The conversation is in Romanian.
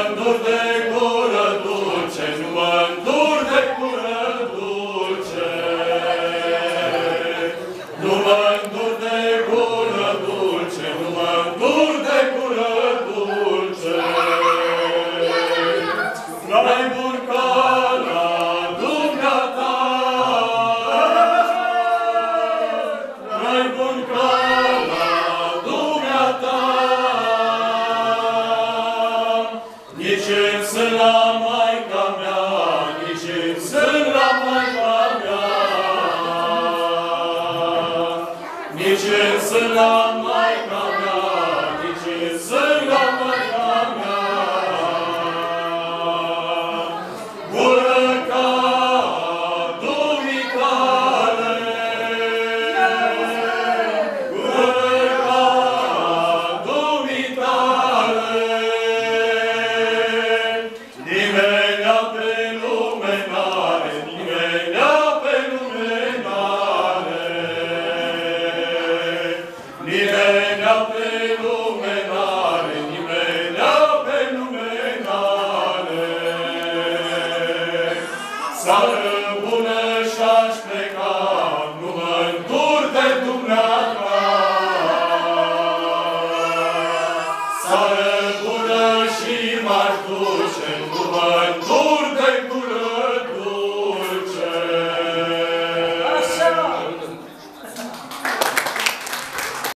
îndur de gură dulce, nu mă îndur de gură dulce. Nu mă îndur de gură dulce, nu mă îndur de gură dulce. Mai bun ca la dumneata, mai bun ca la dumneata. Nici în sân la Maica mea, nici în sân la Maica mea, nici în sân la Maica mea, nici în sân la Maica mea. Gură ca dumitale, gură ca dumitale. Nimenea pe lume n-are, nimenea pe lume n-are. Nimenea pe lume n-are, nimenea pe lume n-are. Țară bună și-aș pleca, nu mă îndur de dumneata. Țară bună și m-aș duce, nu mă îndur